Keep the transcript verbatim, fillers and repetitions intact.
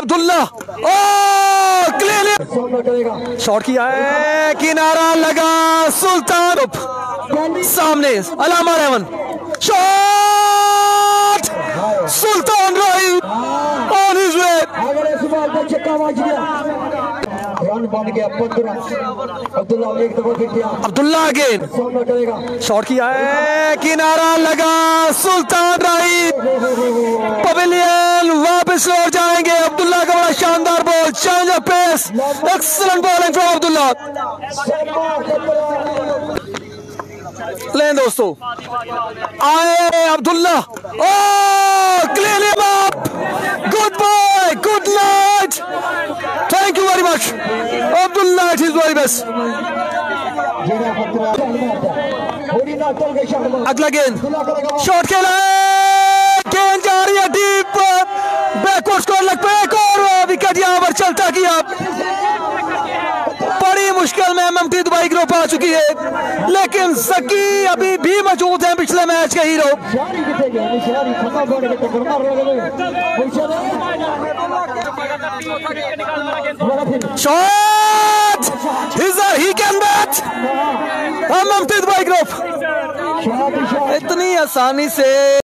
अब्दुल्ला, ओ clear shot किया है, किनारा लगा, सुल्तान सामने, Allama Rahman shot, Sultan Rahi on his way, run बन गया पंद्रह। अब्दुल्ला एक दफा फिर दिया, अब्दुल्ला अगेन शॉट किया है, किनारा लगा, सुल्तान राही पवेलियन वापस लौट जाएंगे। अब्दुल्ला का बड़ा शानदार ball, change of pace, excellent bowling from Abdullah. लें दोस्तों, आए अब्दुल्ला, ओ क्लियर बाप, good boy, good night, thank you very much Abdullah, it is very best. अगला गेंद, शॉट खेला, गेंद जा रही है डीप, बैकवर्ड स्कोर लग पे, एक और विकेट यहां पर चलता किया। बड़ी मुश्किल में एमएमटी दुबई ग्रुप आ चुकी है, लेकिन जकी अभी भी मौजूद है, पिछले मैच के hero. Shot, he can bat, MMT Dubai group इतनी आसानी से